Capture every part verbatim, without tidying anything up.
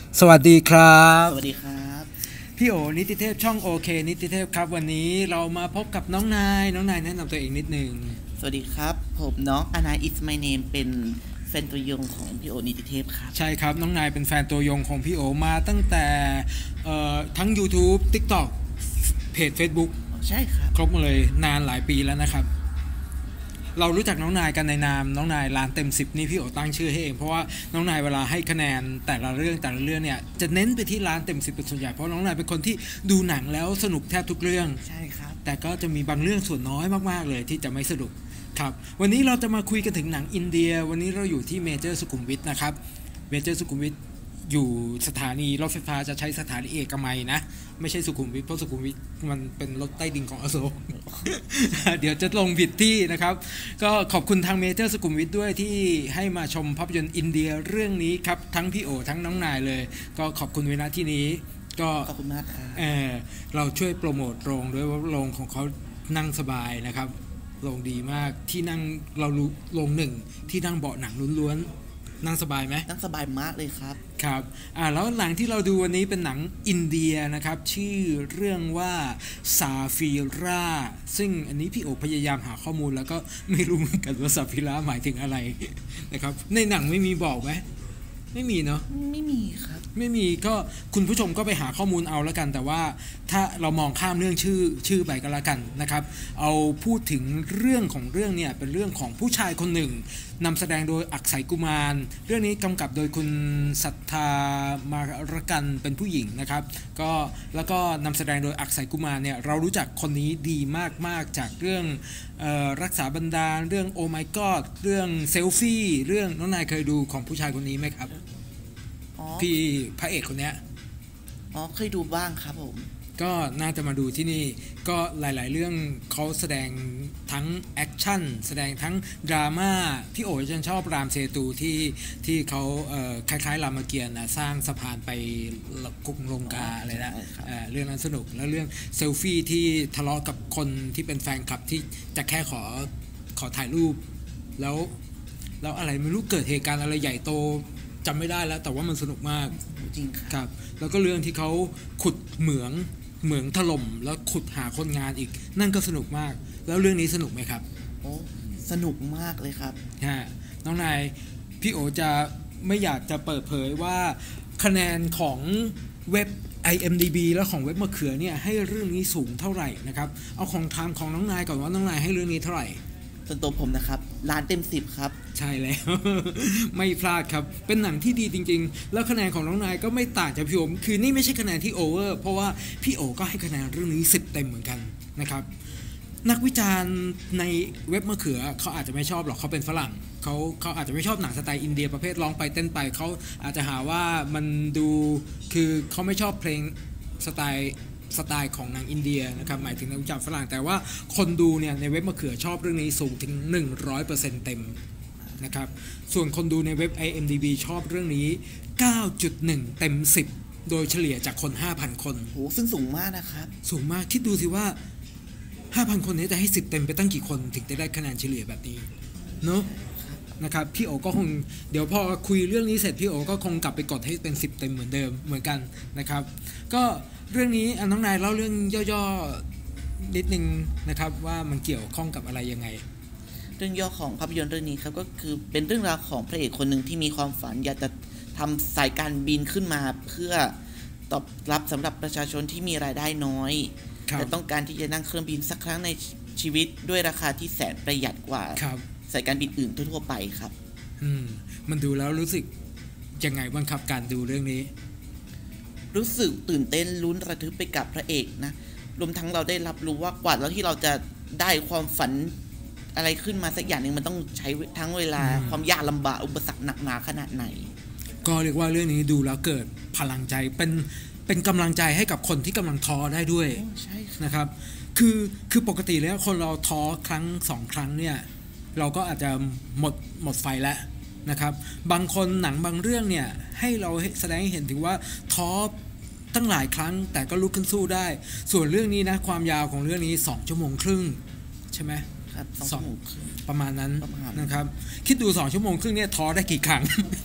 สวัสดีครับสวัสดีครับพี่โอนิติเทพช่องโอเคนิติเทพครับวันนี้เรามาพบกับน้องนายน้องนายแนะนำตัวเองนิดนึงสวัสดีครับผมน้องอานาอิสไมเนมเป็นแฟนตัวยงของพี่โอนิติเทพครับใช่ครับน้องนายเป็นแฟนตัวยงของพี่โอมาตั้งแต่ทั้ง YouTube TikTok เพจ Facebook ใช่ครับครบหมดเลยนานหลายปีแล้วนะครับเรารู้จักน้องนายกันในนามน้องนายล้านเต็มสิบนี่พี่โอตั้งชื่อให้เองเพราะว่าน้องนายเวลาให้คะแนนแต่ละเรื่องแต่ละเรื่องเนี่ยจะเน้นไปที่ล้านเต็มสิบเป็นส่วนใหญ่เพราะน้องนายเป็นคนที่ดูหนังแล้วสนุกแทบทุกเรื่องใช่ครับแต่ก็จะมีบางเรื่องส่วนน้อยมากๆเลยที่จะไม่สนุกครับวันนี้เราจะมาคุยกันถึงหนังอินเดียวันนี้เราอยู่ที่เมเจอร์สุขุมวิทนะครับเมเจอร์สุขุมวิทอยู่สถานีรถไฟฟ้าจะใช้สถานีเอกมัยนะไม่ใช่สุขุมวิทเพราะสุขุมวิทมันเป็นรถใต้ดินของอโศก เดี๋ยวจะลงผิดที่นะครับก็ขอบคุณทางเมเจอร์สุขุมวิทด้วยที่ให้มาชมภาพยนตร์อินเดียเรื่องนี้ครับทั้งพี่โอทั้งน้องนายเลยก็ขอบคุณเวลาที่นี้ก็ขอบคุณมากครับเออเราช่วยโปรโมทโรงด้วยว่าโรงของเขานั่งสบายนะครับโรงดีมากที่นั่งเราโรงหนึ่งที่นั่งเบาะหนังล้วนๆนั่งสบายไหมนั่งสบายมากเลยครับครับอ่าแล้วหนังที่เราดูวันนี้เป็นหนังอินเดียนะครับชื่อเรื่องว่าซาฟิราซึ่งอันนี้พี่โอพยายามหาข้อมูลแล้วก็ไม่รู้เหมือนกันว่าซาฟิราหมายถึงอะไรนะครับในหนังไม่มีบอกไหมไม่มีเนาะไม่มีครับไม่มีก็คุณผู้ชมก็ไปหาข้อมูลเอาแล้วกันแต่ว่าถ้าเรามองข้ามเรื่องชื่อชื่อไปก็แล้วกันนะครับเอาพูดถึงเรื่องของเรื่องเนี่ยเป็นเรื่องของผู้ชายคนหนึ่งนำแสดงโดยอักษรกุมารเรื่องนี้กำกับโดยคุณศรัทธามารกันเป็นผู้หญิงนะครับก็แล้วก็นำแสดงโดยอักษรกุมารเนี่ยเรารู้จักคนนี้ดีมากๆจากเรื่องเอ่อรักษาบรรดาลเรื่องโอ my god เรื่องเซลฟี่เรื่องน้องนายเคยดูของผู้ชายคนนี้ไหมครับพี่พระเอกคนนี้อ๋อเคยดูบ้างครับผมก็น่าจะมาดูที่นี่ก็หลายๆเรื่องเขาแสดงทั้งแอคชั่นแสดงทั้งดราม่าพี่โอ๋ฉันชอบรามเซตูที่ที่เขาเอ่อคล้ายๆรามเกียรติ์นะสร้างสะพานไปกรุงลงกาอะไรนะเอ่อเรื่องนั้นสนุกแล้วเรื่องเซลฟี่ที่ทะเลาะกับคนที่เป็นแฟนคลับที่จะแค่ขอขอถ่ายรูปแล้วแล้วอะไรไม่รู้เกิดเหตุการณ์อะไรใหญ่โตจำไม่ได้แล้วแต่ว่ามันสนุกมากจริงครับแล้วก็เรื่องที่เขาขุดเหมืองเหมืองถล่มแล้วขุดหาคนงานอีกนั่นก็สนุกมากแล้วเรื่องนี้สนุกไหมครับโอ้สนุกมากเลยครับฮะน้องนายพี่โอจะไม่อยากจะเปิดเผยว่าคะแนนของเว็บ ไอ เอ็ม ดี บี แล้วของเว็บมะเขือเนี่ยให้เรื่องนี้สูงเท่าไหร่นะครับเอาของทางของน้องนายก่อนว่าน้องนายให้เรื่องนี้เท่าไหร่ส่วนตัวผมนะครับล้านเต็มสิบครับใช่แล้ว ไม่พลาดครับเป็นหนังที่ดีจริงๆแล้วคะแนนของน้องนายก็ไม่ต่างจากพี่โอคือนี่ไม่ใช่คะแนนที่โอเวอร์เพราะว่าพี่โอก็ให้คะแนนเรื่องนี้สิบเต็มเหมือนกันนะครับนักวิจารณ์ในเว็บมะเขือเขาอาจจะไม่ชอบหรอกเขาเป็นฝรั่งเขาเขาอาจจะไม่ชอบหนังสไตล์อินเดียประเภทร้องไปเต้นไปเขาอาจจะหาว่ามันดูคือเขาไม่ชอบเพลงสไตล์สไตล์ของหนังอินเดียนะครับหมายถึงนักวิจารณ์ฝรั่งแต่ว่าคนดูเนี่ยในเว็บมะเขือชอบเรื่องนี้สูงถึง หนึ่งร้อยเปอร์เซ็นต์ เต็มนะครับส่วนคนดูในเว็บ ไอ เอ็ม ดี บี ชอบเรื่องนี้ เก้าจุดหนึ่ง เต็มสิบโดยเฉลี่ยจากคน ห้าพัน คนโหซึ่งสูงมากนะครับสูงมากคิดดูสิว่า ห้าพัน คนนี้จะให้สิบเต็มไปตั้งกี่คนถึงจะได้คะแนนเฉลี่ยแบบนี้เนาะนะครับพี่โอก็คงเดี๋ยวพอคุยเรื่องนี้เสร็จพี่โอก็คงกลับไปกดให้เป็นสิบเต็มเหมือนเดิมเหมือนกันนะครับก็เรื่องนี้น้องนายเล่าเรื่องย่อๆนิดนึงนะครับว่ามันเกี่ยวข้องกับอะไรยังไงเรื่องย่อของภาพยนตร์เรื่องนี้ครับก็คือเป็นเรื่องราวของพระเอกคนหนึ่งที่มีความฝันอยากจะทำสายการบินขึ้นมาเพื่อตอบรับสำหรับประชาชนที่มีรายได้น้อยและต้องการที่จะนั่งเครื่องบินสักครั้งในชีวิตด้วยราคาที่แสนประหยัดกว่าสายการบินอื่นทั่วไปครับอืมมันดูแล้วรู้สึกยังไงบ้างครับการดูเรื่องนี้รู้สึกตื่นเต้นลุ้นระทึกไปกับพระเอกนะรวมทั้งเราได้รับรู้ว่ากว่าแล้วที่เราจะได้ความฝันอะไรขึ้นมาสักอย่างหนึ่งมันต้องใช้ทั้งเวลาความยากลำบากอุปสรรคหนักหนาขนาดไหนก็เรียกว่าเรื่องนี้ดูแล้วเกิดพลังใจเป็นเป็นกำลังใจให้กับคนที่กำลังท้อได้ด้วยนะครับคือคือปกติแล้วคนเราท้อครั้งสองครั้งเนี่ยเราก็อาจจะหมดหมดไฟแล้วนะครับบางคนหนังบางเรื่องเนี่ยให้เราแสดงให้เห็นถึงว่าท้อตั้งหลายครั้งแต่ก็ลุกขึ้นสู้ได้ส่วนเรื่องนี้นะความยาวของเรื่องนี้สองชั่วโมงครึ่งใช่ไหมสองประมาณนั้นนะครับคิดดูสองชั่วโมงครึ่งเนี่ยท้อได้กี่ครั้ง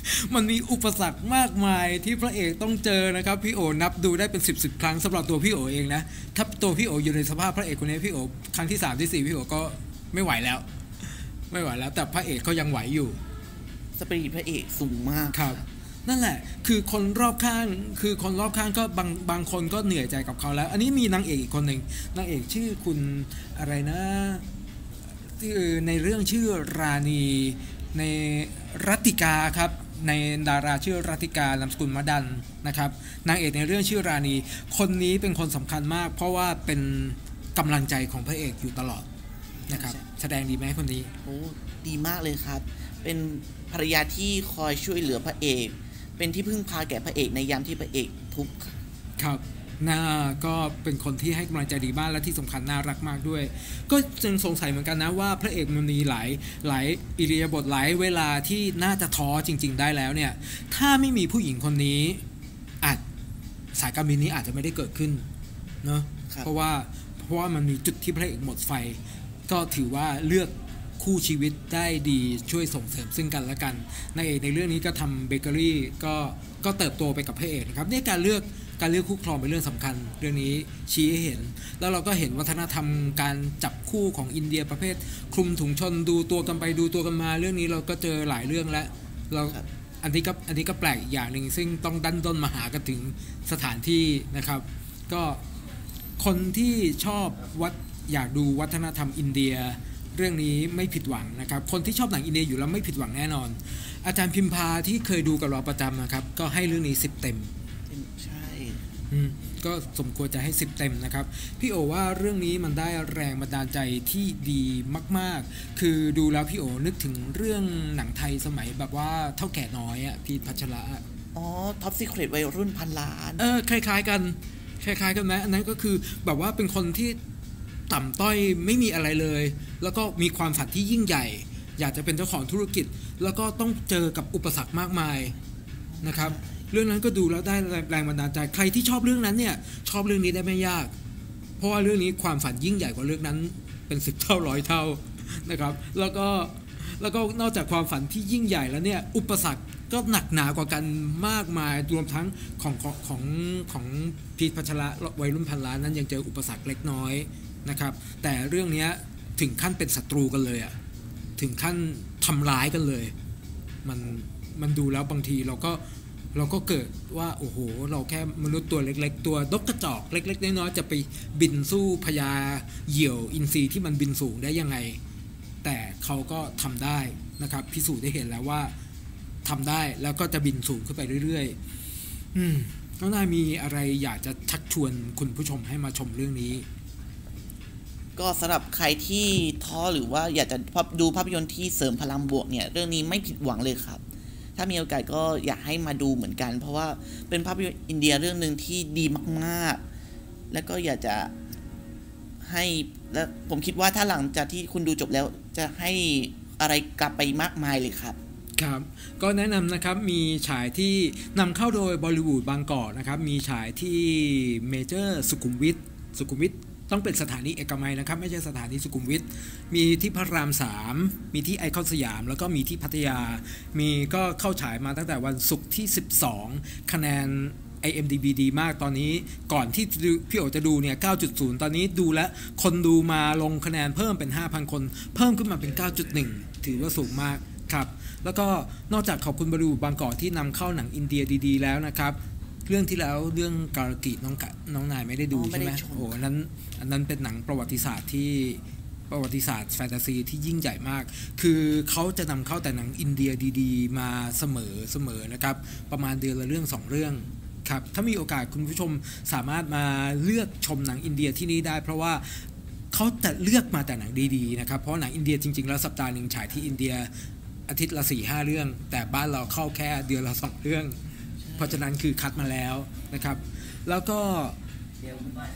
มันมีอุปสรรคมากมายที่พระเอกต้องเจอนะครับพี่โอนับดูได้เป็นสิบสิบครั้งสำหรับตัวพี่โอเองนะถ้าตัวพี่โออยู่ในสภาพพระเอกคนนี้พี่โอครั้งที่สามที่สี่พี่โอก็ไม่ไหวแล้วไม่ไหวแล้วแต่พระเอกก็ยังไหวอยู่สปิริตพระเอกสูงมากครับนั่นแหละคือคนรอบข้างคือคนรอบข้างก็บางบางคนก็เหนื่อยใจกับเขาแล้วอันนี้มีนางเอกอีกคนหนึ่งนางเอกชื่อคุณอะไรนะที่ในเรื่องชื่อราณีในรัตติกาครับในดาราชื่อรัตติกานามสกุลมดันนะครับนางเอกในเรื่องชื่อราณีคนนี้เป็นคนสำคัญมากเพราะว่าเป็นกำลังใจของพระเอกอยู่ตลอดนะครับแสดงดีไหมคนนี้โอ้ดีมากเลยครับเป็นภรรยาที่คอยช่วยเหลือพระเอกเป็นที่พึ่งพาแก่พระเอกในยามที่พระเอกทุกข์ครับน่าก็เป็นคนที่ให้กำลังใจดีมากและที่สำคัญน่ารักมากด้วยก็จึงสงสัยเหมือนกันนะว่าพระเอกมันมีหลายหลายอิริยาบถหลายเวลาที่น่าจะท้อจริงๆได้แล้วเนี่ยถ้าไม่มีผู้หญิงคนนี้อาจสายการบินนี้อาจจะไม่ได้เกิดขึ้นเนาะเพราะว่าเพราะว่ามันมีจุดที่พระเอกหมดไฟก็ถือว่าเลือกคู่ชีวิตได้ดีช่วยส่งเสริมซึ่งกันและกันนางเอกในเรื่องนี้ก็ทำเบเกอรี่ก็ก็เติบโตไปกับพระเอกนะครับนี่การเลือกการเลือกคู่ครองเป็นเรื่องสำคัญเรื่องนี้ชี้ให้เห็นแล้วเราก็เห็นวัฒนธรรมการจับคู่ของอินเดียประเภทคลุมถุงชนดูตัวกันไปดูตัวกันมาเรื่องนี้เราก็เจอหลายเรื่องแล้วเราอันนี้ก็อันนี้ก็แปลกอย่างหนึ่งซึ่งต้องดันด้นมาหากันถึงสถานที่นะครับก็คนที่ชอบวัดอยากดูวัฒนธรรมอินเดียเรื่องนี้ไม่ผิดหวังนะครับคนที่ชอบหนังอินเดียอยู่แล้วไม่ผิดหวังแน่นอนอาจารย์พิมพาที่เคยดูกับเราประจำนะครับก็ให้เรื่องนี้สิบเต็มใช่ก็สมควรจะให้สิบเต็มนะครับพี่โอว่าเรื่องนี้มันได้แรงบันดาลใจที่ดีมากๆคือดูแล้วพี่โอนึกถึงเรื่องหนังไทยสมัยแบบว่าเท่าแก่น้อยอ่ะพีทพัชระอ๋อท็อปซีเครตวัยรุ่นพันล้านเออคล้ายๆกันคล้ายๆกันไหมอันนั้นก็คือแบบว่าเป็นคนที่ต่ำต้อยไม่มีอะไรเลยแล้วก็มีความฝันที่ยิ่งใหญ่อยากจะเป็นเจ้าของธุรกิจแล้วก็ต้องเจอกับอุปสรรคมากมายนะครับเรื่องนั้นก็ดูแล้วได้แรงบันดาลใจใครที่ชอบเรื่องนั้นเนี่ยชอบเรื่องนี้ได้ไม่ยากเพราะว่าเรื่องนี้ความฝันยิ่งใหญ่กว่าเรื่องนั้นเป็นสิบเท่าร้อยเท่านะครับแล้วก็แล้วก็นอกจากความฝันที่ยิ่งใหญ่แล้วเนี่ยอุปสรรคก็หนักหนากว่ากันมากมายรวมทั้งของของของของพีทพัชระวัยรุ่นพันล้านนั้นยังเจออุปสรรคเล็กน้อยนะครับแต่เรื่องนี้ถึงขั้นเป็นศัตรูกันเลยอะถึงขั้นทำร้ายกันเลยมันมันดูแล้วบางทีเราก็เราก็เกิดว่าโอ้โหเราแค่มนุษย์ตัวเล็กๆตัวนกกระจอกเล็กๆน้อยๆจะไปบินสู้พญาเหยี่ยวอินทรีที่มันบินสูงได้ยังไงแต่เขาก็ทำได้นะครับพิสูจน์ได้เห็นแล้วว่าทำได้แล้วก็จะบินสูงขึ้นไปเรื่อยๆอืมน้องนายมีอะไรอยากจะชักชวนคุณผู้ชมให้มาชมเรื่องนี้ก็สำหรับใครที่ท้อหรือว่าอยากจะดูภาพยนตร์ที่เสริมพลังบวกเนี่ยเรื่องนี้ไม่ผิดหวังเลยครับถ้ามีโอกาสก็อยากให้มาดูเหมือนกันเพราะว่าเป็นภาพยนตร์อินเดียเรื่องหนึ่งที่ดีมากๆแล้วก็อยากจะให้และผมคิดว่าถ้าหลังจากที่คุณดูจบแล้วจะให้อะไรกลับไปมากมายเลยครับครับก็แนะนำนะครับมีฉายที่นำเข้าโดยบอลลิวูดบางกอกนะครับมีฉายที่เมเจอร์สุขุมวิทสุขุมวิทต้องเป็นสถานีเอกมัยนะครับไม่ใช่สถานีสุขุมวิทมีที่พระรามสามมีที่ไอคอนสยามแล้วก็มีที่พัทยามีก็เข้าฉายมาตั้งแต่วันศุกร์ที่สิบสองคะแนน ไอ เอ็ม ดี บี ดีมากตอนนี้ก่อนที่พี่โอจะดูเนี่ย เก้าจุดศูนย์ ตอนนี้ดูแล้วคนดูมาลงคะแนนเพิ่มเป็น ห้าพัน คนเพิ่มขึ้นมาเป็น เก้าจุดหนึ่ง ถือว่าสูงมากครับแล้วก็นอกจากขอบคุณบริษัทบางกอกที่นำเข้าหนังอินเดียดีๆแล้วนะครับเรื่องที่แล้วเรื่องการกีน้องกะน้องนายไม่ได้ดูใช่ไหมโอ้อันนั้นอันนั้นเป็นหนังประวัติศาสตร์ที่ประวัติศาสตร์แฟนตาซีที่ยิ่งใหญ่มากคือเขาจะนำเข้าแต่หนังอินเดียดีๆมาเสมอเสมอนะครับประมาณเดือนละเรื่องสองเรื่องครับถ้ามีโอกาสคุณผู้ชมสามารถมาเลือกชมหนังอินเดียที่นี่ได้เพราะว่าเขาจะเลือกมาแต่หนังดีๆนะครับเพราะหนังอินเดียจริงๆแล้วสัปดาห์หนึ่งฉายที่อินเดียอาทิตย์ละ สี่ห้า เรื่องแต่บ้านเราเข้าแค่เดือนละสองเรื่องเพราะฉะนั้นคือคัดมาแล้วนะครับแล้วก็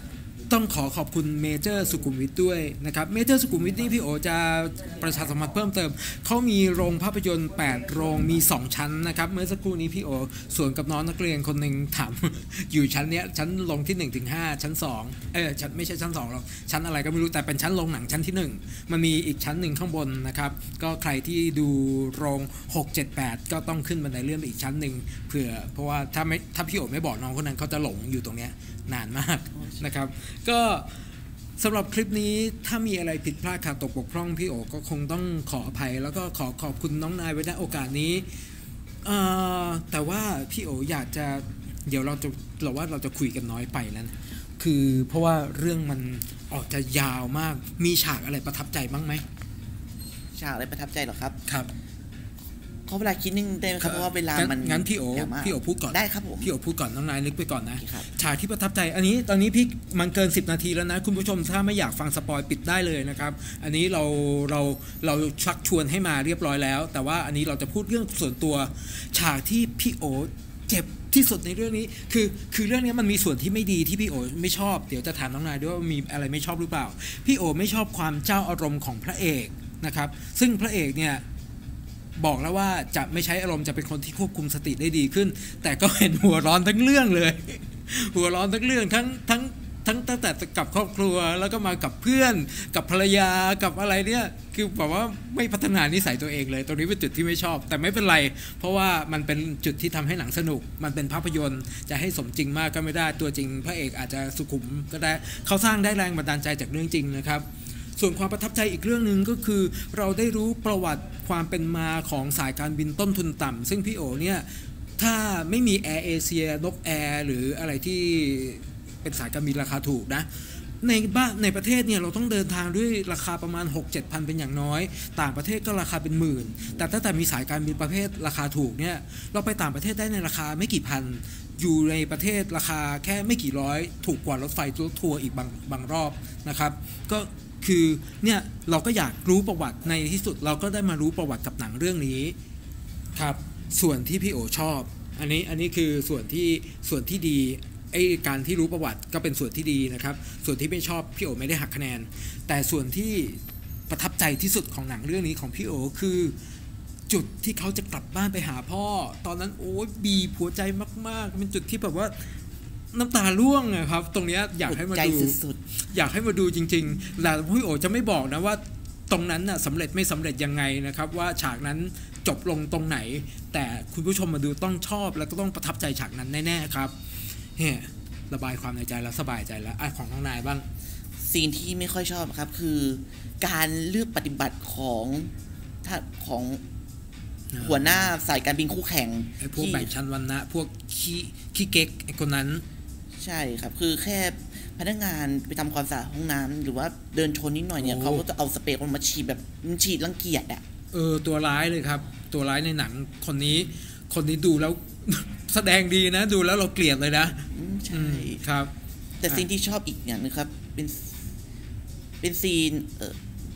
ต้องขอขอบคุณเมเจอร์สุขุมวิทด้วยนะครับเมเจอร์สุขุมวิทนี่พี่โอจะประชาสัมพันธ์เพิ่มเติมเขามีโรงภาพยนตร์แปดโรงมีสองชั้นนะครับเมื่อสักครู่นี้พี่โอสวนกับน้องนักเรียนคนหนึ่งถาม อยู่ชั้นเนี้ยชั้นลงที่หนึ่งถึงห้าชั้นสองเออชั้นไม่ใช่ชั้นสองหรอกชั้นอะไรก็ไม่รู้แต่เป็นชั้นโรงหนังชั้นที่หนึ่งมันมีอีกชั้นหนึ่งข้างบนนะครับก็ใครที่ดูโรงหก เจ็ด แปดก็ต้องขึ้นบันไดเลื่อนไปอีกชั้นหนึ่งเผื่อเพราะว่าถ้าไม่ถ้าพี่โอไม่บอกน้องคนนั้นเขาจะหลงอยู่ตรงเนี้ยนานมากนะครับก็สำหรับคลิปนี้ถ้ามีอะไรผิดพลาดขาดตกบกพร่องพี่โอก็คงต้องขออภัยแล้วก็ขอขอบคุณน้องนายไว้ณโอกาสนี้แต่ว่าพี่โออยากจะเดี๋ยวเราจะเราว่าเราจะคุยกันน้อยไปแล้วนะคือเพราะว่าเรื่องมันออกจะยาวมากมีฉากอะไรประทับใจบ้างไหมฉากอะไรประทับใจหรอครับครับเขาเวลาคิดนิ่งได้ไหมครับเพราะว่าเวลามันงั้นพี่โอพี่โอพูดก่อนได้ครับผมพี่โอพูดก่อนน้องนายนึกไปก่อนนะฉากที่ประทับใจอันนี้ตอนนี้พี่มันเกินสิบนาทีแล้วนะคุณผู้ชมถ้าไม่อยากฟังสปอยปิดได้เลยนะครับอันนี้เราเราเราชักชวนให้มาเรียบร้อยแล้วแต่ว่าอันนี้เราจะพูดเรื่องส่วนตัวฉากที่พี่โอเจ็บที่สุดในเรื่องนี้คือคือเรื่องนี้มันมีส่วนที่ไม่ดีที่พี่โอไม่ชอบเดี๋ยวจะถามน้องนายด้วยว่ามีอะไรไม่ชอบหรือเปล่าพี่โอไม่ชอบความเจ้าอารมณ์ของพระเอกนะครับซึ่งพระเอกเนี่ยบอกแล้วว่าจะไม่ใช้อารมณ์จะเป็นคนที่ควบคุมสติได้ดีขึ้นแต่ก็เห็นหัวร้อนทั้งเรื่องเลยหัวร้อนทั้งเรื่องทั้งทั้งทั้งตั้งแต่กับครอบครัวแล้วก็มากับเพื่อนกับภรรยากับอะไรเนี่ยคือแบบว่าไม่พัฒนานิสัยตัวเองเลยตรงนี้เป็นจุดที่ไม่ชอบแต่ไม่เป็นไรเพราะว่ามันเป็นจุดที่ทำให้หนังสนุกมันเป็นภาพยนตร์จะให้สมจริงมากก็ไม่ได้ตัวจริงพระเอกอาจจะสุขุมก็ได้เขาสร้างได้แรงบันดาลใจจากเรื่องจริงนะครับส่วนความประทับใจอีกเรื่องหนึ่งก็คือเราได้รู้ประวัติความเป็นมาของสายการบินต้นทุนต่ำซึ่งพี่โอเนี่ยถ้าไม่มีแอร์เอเชียนกแอร์หรืออะไรที่เป็นสายการบินราคาถูกนะในบ้านในประเทศเนี่ยเราต้องเดินทางด้วยราคาประมาณ หกเจ็ด พันเป็นอย่างน้อยต่างประเทศก็ราคาเป็นหมื่นแต่ถ้าแต่มีสายการบินประเภทราคาถูกเนี่ยเราไปต่างประเทศได้ในราคาไม่กี่พันอยู่ในประเทศราคาแค่ไม่กี่ร้อยถูกกว่ารถไฟทัวร์อีกบางบางรอบนะครับก็คือเนี่ยเราก็อยากรู้ประวัติในที่สุดเราก็ได้มารู้ประวัติกับหนังเรื่องนี้ครับส่วนที่พี่โอชอบอันนี้อันนี้คือส่วนที่ส่วนที่ดีไอ้การที่รู้ประวัติก็เป็นส่วนที่ดีนะครับส่วนที่ไม่ชอบพี่โอไม่ได้หักคะแนนแต่ส่วนที่ประทับใจที่สุดของหนังเรื่องนี้ของพี่โอคือจุดที่เขาจะกลับบ้านไปหาพ่อตอนนั้นโอ้ยบีบหัวใจมากๆเป็นจุดที่แบบว่าน้ำตาร่วงอะครับตรงนี้อยากให้มาดูอยากให้มาดูจริงๆแต่พี่โอจะไม่บอกนะว่าตรงนั้นน่ะสำเร็จไม่สำเร็จยังไงนะครับว่าฉากนั้นจบลงตรงไหนแต่คุณผู้ชมมาดูต้องชอบแล้วก็ต้องประทับใจฉากนั้นแน่ๆครับเฮ้ระบายความในใจแล้วสบายใจแล้วอ่ะของน้องนายบ้างซีนที่ไม่ค่อยชอบครับคือการเลือกปฏิบัติของของหัวหน้าสายการบินคู่แข่งไอ้พวกแบ่งชั้นวรรณะพวกขี้ขี้เก๊กไอ้คนนั้นใช่ครับคือแค่พนักงานไปทำความสะอาดห้องน้ำหรือว่าเดินชนนิดหน่อยเนี่ยเขาก็จะเอาสเปรย์มาฉีดแบบมันฉีดรังเกียจอ่ะเออตัวร้ายเลยครับตัวร้ายในหนังคนนี้คนนี้ดูแล้วแสดงดีนะดูแล้วเราเกลียดเลยนะใช่ครับแต่ซีนที่ชอบอีกอย่างนึงครับเป็นเป็นซีนเออ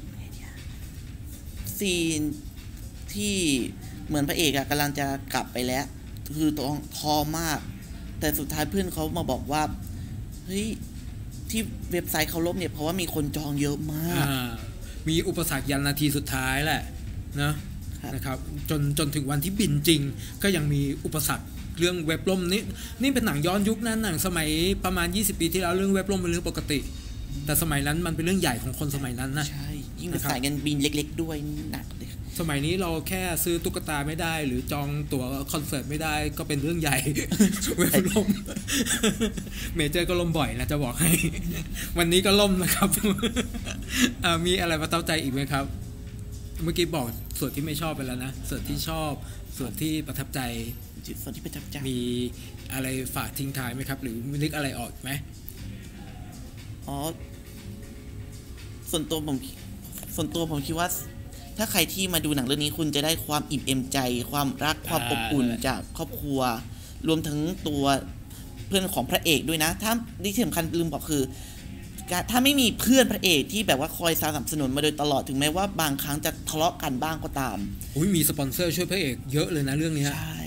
ซีนที่เหมือนพระเอกอะกำลังจะกลับไปแล้วคือท้องท้อมากแต่สุดท้ายเพื่อนเขามาบอกว่าเฮ้ยที่เว็บไซต์เขาล่มเนี่ยเพราะว่ามีคนจองเยอะมากมีอุปสรรคยันนาทีสุดท้ายแหละนะนะครับจนจนถึงวันที่บินจริงก็ยังมีอุปสรรคเรื่องเว็บล่มนี่นี่เป็นหนังย้อนยุคนั้นหนังสมัยประมาณยี่สิบปีที่แล้วเรื่องเว็บล่มเป็นเรื่องปกติแต่สมัยนั้นมันเป็นเรื่องใหญ่ของคนสมัยนั้นนะใช่ยิ่งเป็นสายการบินเล็กๆด้วยหนักเลยสมัยนี้เราแค่ซื้อตุ๊กตาไม่ได้หรือจองตั๋วคอนเสิร์ตไม่ได้ก็เป็นเรื่องใหญ่เว็บล่มเมเจอร์ก็ล่มบ่อยนะจะบอกให้วันนี้ก็ล่มนะครับมีอะไรประทับใจอีกไหมครับเมื่อกี้บอกส่วนที่ไม่ชอบไปแล้วนะส่วนที่ชอบส่วนที่ประทับใจส่วนที่ประทับใจมีอะไรฝากทิ้งท้ายไหมครับหรือนึกอะไรออกไหมอ๋อส่วนตัวผมส่วนตัวผมคิดว่าถ้าใครที่มาดูหนังเรื่องนี้คุณจะได้ความอิ่มเอมใจความรักความอบอุ่นจากครอบครัวรวมทั้งตัวเพื่อนของพระเอกด้วยนะถ้าที่สำคัญลืมบอกคือถ้าไม่มีเพื่อนพระเอกที่แบบว่าคอยสนับสนุนมาโดยตลอดถึงแม้ว่าบางครั้งจะทะเลาะกันบ้างก็ตามอุ้ยมีสปอนเซอร์ช่วยพระเอกเยอะเลยนะเรื่องนี้ใช่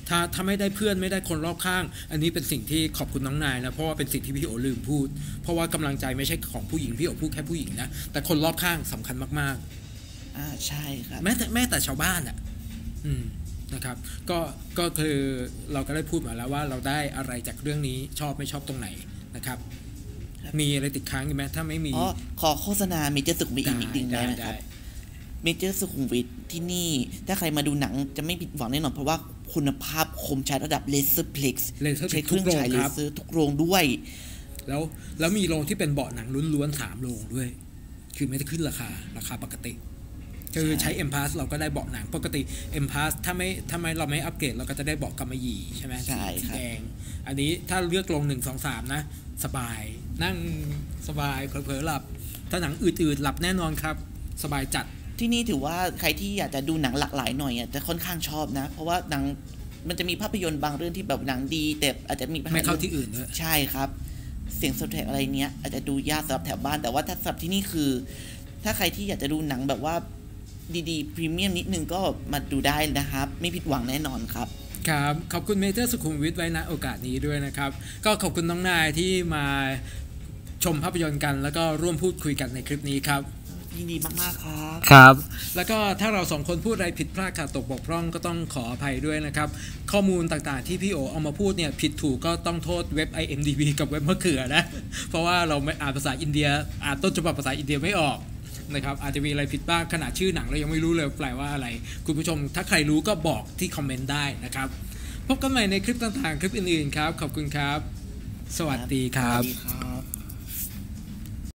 ถ้าถ้าไม่ได้เพื่อนไม่ได้คนรอบข้างอันนี้เป็นสิ่งที่ขอบคุณน้องนายนะเพราะว่าเป็นสิ่งที่พี่โอลืมพูดเพราะว่ากำลังใจไม่ใช่ของผู้หญิงพี่โอพูดแค่ผู้หญิงนะแต่คนรอบข้างสำคัญมากๆอ่าใช่ครับแม้แต่แม้แต่ชาวบ้านอ่ะอืมนะครับก็ก็คือเราก็ได้พูดมาแล้วว่าเราได้อะไรจากเรื่องนี้ชอบไม่ชอบตรงไหนนะครับมีอะไรติดค้างอยู่ไหมถ้าไม่มีอ๋อขอโฆษณาเมเจอร์สุขุมวิทอีกนิดนึงได้ไหมครับเมเจอร์สุขุมวิทที่นี่ถ้าใครมาดูหนังจะไม่ผิดหวังแน่นอนเพราะว่าคุณภาพคมชัดระดับเลเซอร์เพล็กซ์ใช้เครื่องฉายเลเซอร์ทุกโรงด้วยแล้วแล้วมีโรงที่เป็นเบาะหนังล้วนๆสามโรงด้วยคือไม่ได้ขึ้นราคาราคาปกติคือใช้ เอ็ม พาส เราก็ได้เบาะหนังปกติ เอ็ม พาส ถ้าไม่ถ้าไม่เราไม่อัปเกรดเราก็จะได้เบาะกำมะหยี่ใช่ไหมสีแดงอันนี้ถ้าเลือกลงหนึ่ง สอง สามนะสบายนั่งสบายเผลอๆหลับถ้าหนังอืดๆหลับแน่นอนครับสบายจัดที่นี่ถือว่าใครที่อยากจะดูหนังหลากหลายหน่อยอ่ะจะค่อนข้างชอบนะเพราะว่าหนังมันจะมีภาพยนตร์บางเรื่องที่แบบหนังดีแต่อาจจะมีไม่เข้าที่อื่นด้วยใช่ครับเสียงซาวด์แทร็กอะไรเนี้ยอาจจะดูยากสำหรับแถวบ้านแต่ว่าถ้าสำหรับที่นี่คือถ้าใครที่อยากจะดูหนังแบบว่าดีๆพรีเมียมนิดนึงก็มาดูได้นะครับไม่ผิดหวังแน่นอนครับครับขอบคุณเมเจอร์สุขุมวิทไว้ณโอกาสนี้ด้วยนะครับก็ขอบคุณน้องนายที่มาชมภาพยนตร์กันแล้วก็ร่วมพูดคุยกันในคลิปนี้ครับยินดีมากๆครับครับแล้วก็ถ้าเราสองคนพูดอะไรผิดพลาดขาดตกบกพร่องก็ต้องขออภัยด้วยนะครับข้อมูลต่างๆที่พี่โอเอามาพูดเนี่ยผิดถูกก็ต้องโทษเว็บ ไอ เอ็ม ดี บี กับเว็บมะเขือนะเพราะว่าเราไม่อ่านภาษาอินเดียอ่านต้นฉบับภาษาอินเดียไม่ออกนะครับอาจจะมีอะไรผิดบ้างขนาดชื่อหนังเรายังไม่รู้เลยแปลว่าอะไรคุณผู้ชมถ้าใครรู้ก็บอกที่คอมเมนต์ได้นะครับพบกันใหม่ในคลิปต่างๆคลิปอื่นๆครับขอบคุณครับสวัสดีครับ